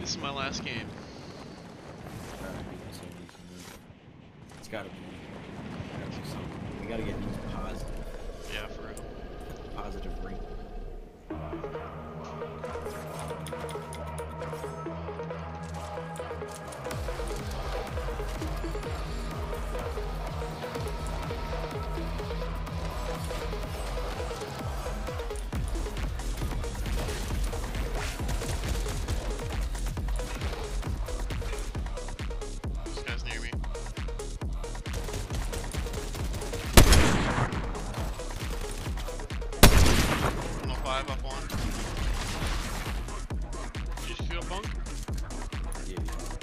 This is my last game. It's gotta be something. We gotta get these positive. Yeah, for real. Positive ring. This guy's near me. 105 up one. Did you feel bunk? Yeah.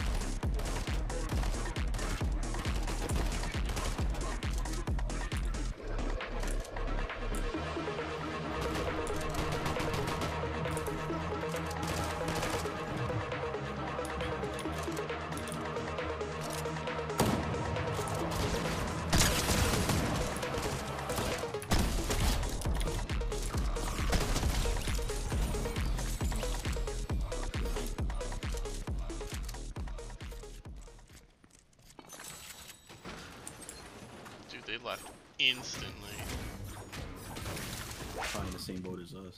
Dude, they left instantly. Probably in the same boat as us.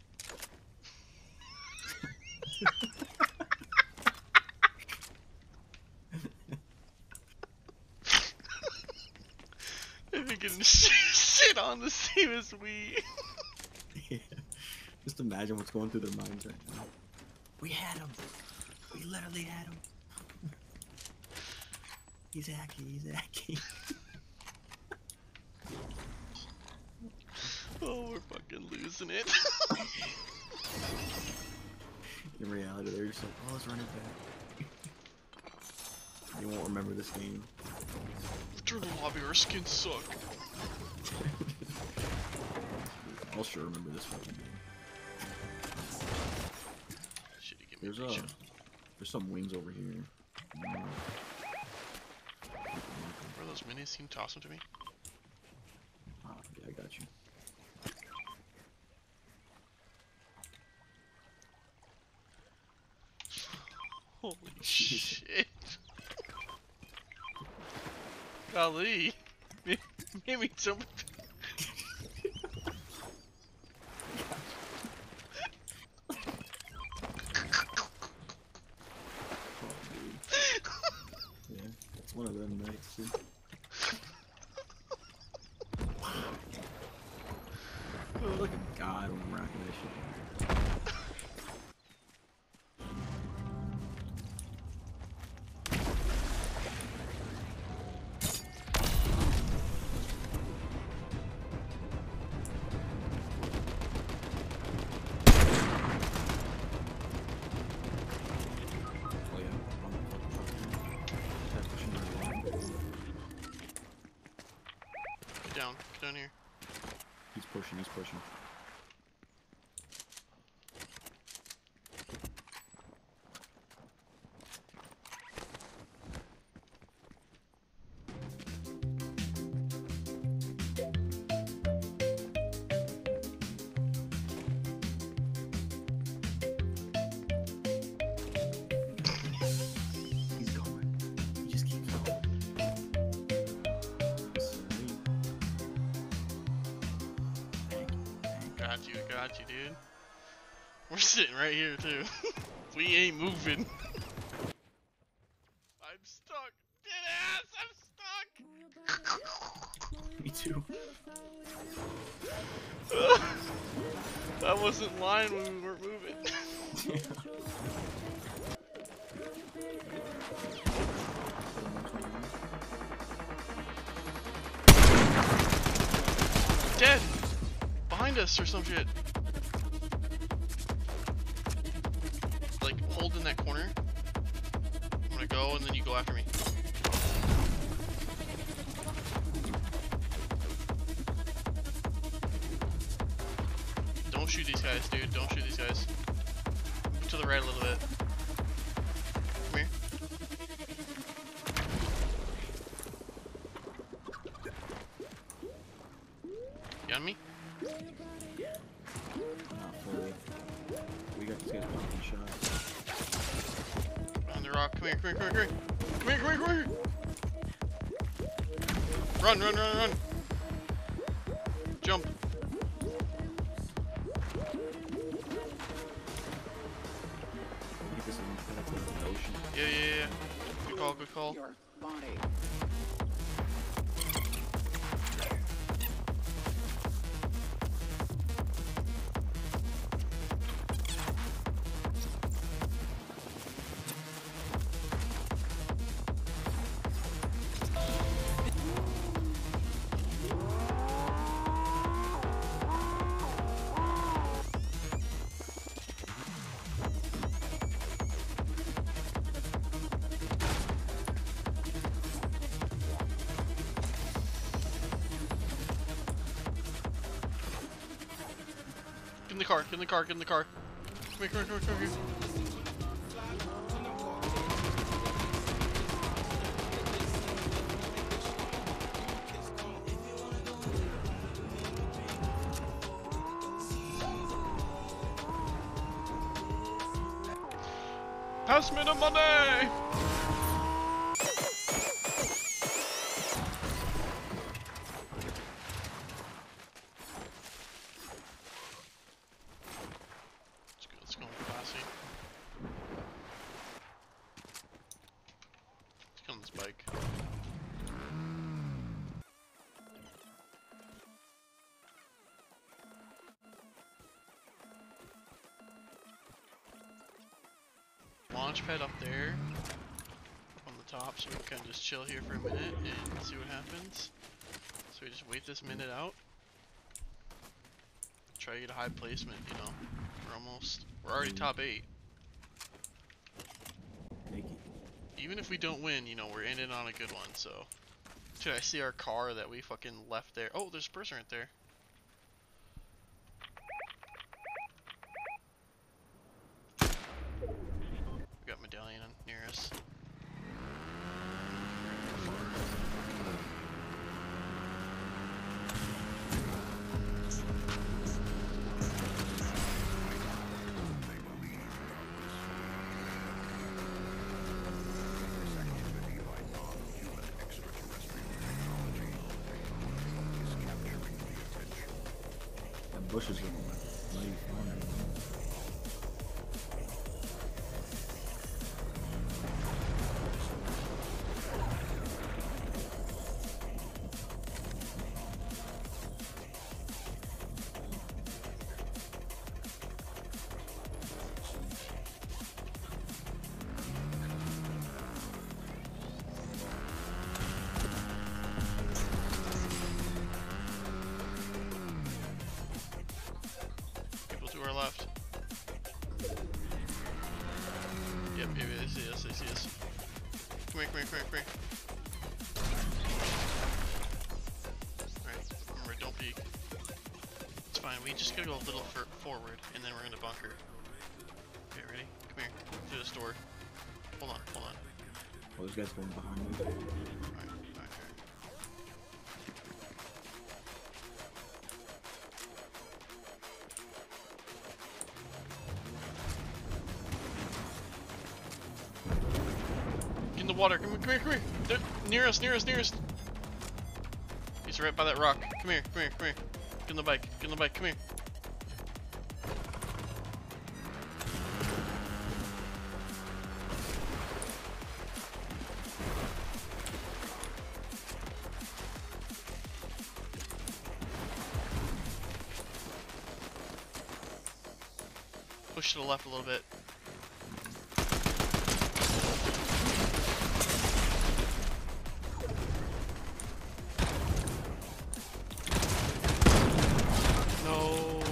They've been getting shit on the same as we. Yeah. Just imagine what's going through their minds right now. We had him. We literally had him. He's hacking. He's hacking. Oh, we're fucking losing it. In reality, they're just like, oh, let's run it back. You won't remember this game. Turn the lobby, our skins suck. I'll sure remember this fucking game. Shitty, give me a picture. There's some wings over here. Where are those minis? Can you toss them to me? Yeah, I got you. Holy shit. Golly. Made me jump. Yeah, it's one of them nights, dude. I feel like a god when I'm rocking that shit. Get down here. He's pushing, he's pushing. He's going. He just keeps going. Got you, dude. We're sitting right here, too. We ain't moving. I'm stuck. Dead ass, I'm stuck. Me too. I wasn't lying when we weren't moving. Dead! Behind us or some shit. Like, hold in that corner. I'm gonna go and then you go after me. Don't shoot these guys, dude. Don't shoot these guys. To the right a little bit. Come here. You on me? Not fully. We got these guys blocking shots. rock. Come here, come here, come here, come here. Come here, come here, come here. Run, run, run, run. Jump. Yeah, yeah, yeah. Good call, good call. Your body. Get in the car, get in the car, get in the car. Come here, come here, come here, come here. Pass me the money! Let's go, classy. Let's get on this bike. Launch pad up there, up on the top, so we can kind of just chill here for a minute and see what happens. So we just wait this minute out. Try to get a high placement, you know. We're already top 8. Even if we don't win, you know, we're in it on a good one, so. Dude, I see our car that we fucking left there. Oh, there's a person right there. We got Medallion near us. Bush is looking like mighty fun. To our left. Yep, maybe they see us, they see us. Come here, come here, come here, come here. Alright, remember, don't peek. It's fine, we just gotta go a little forward, and then we're gonna bunker. Okay, ready? Come here, through this door. Hold on, hold on. Oh, those guys going behind me. Alright, alright, alright. In the water, come here, come here, come here. They're near us, near us, near us. He's right by that rock. Come here, come here, come here. Get in the bike, get in the bike, come here. Push to the left a little bit. No.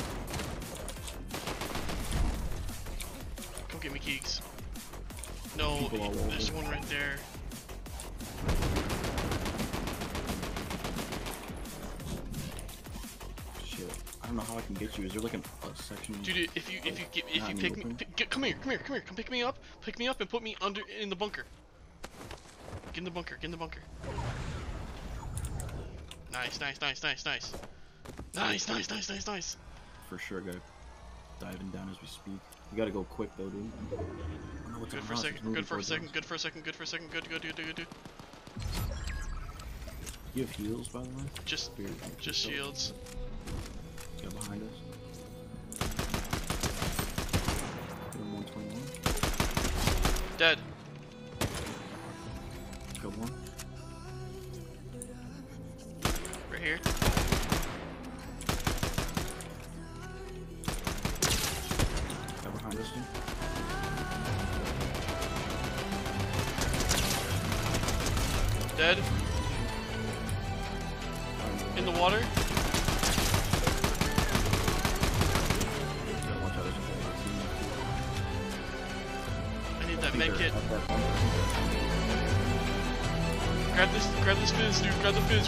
Come get me, Keeks. No, there's one right there. Shit, I don't know how I can get you. Is there like a section? Dude, if you pick me, come here, come pick me up, and put me in the bunker. Get in the bunker, get in the bunker. Nice, nice, nice, nice, nice. Nice, nice, nice, nice, nice. For sure, guy. Diving down as we speak. You gotta go quick though, dude. Oh, no, what's Good on for a us? second. It's moving Good for a towards second. us. Good for a second. Good for a second. Good. You have heals, by the way? Just Here, shields. Go behind us. Hit him 121. Dead. Go one. Right here. Go behind us, dude. Dead. In the water. I need that med kit. Grab this fizz, dude. Grab the fizz.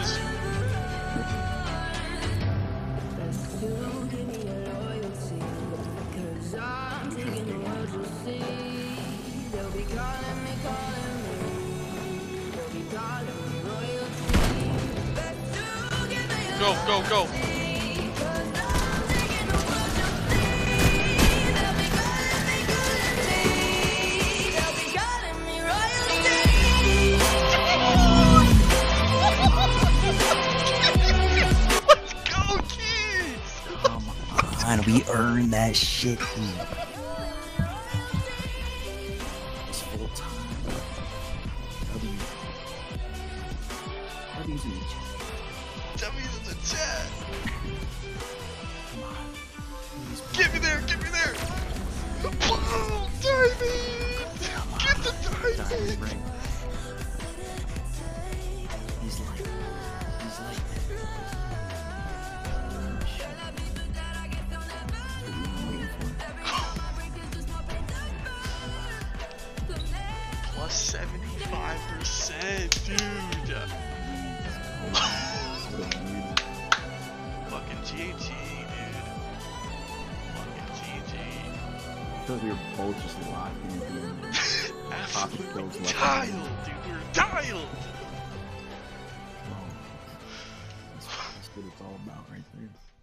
Go. Let's go, kids! Come on, we earned that shit. It's full time. W's in the chat. W's in the chat. Come on. Get me there. Boom! Diamond! Get the diamond! Right. He's like that. Plus 75%, dude. Fucking GG, dude. Fucking GG. Because we were both just locked in the Absolutely dialed, dude. We're dialed. That's what it's all about right there.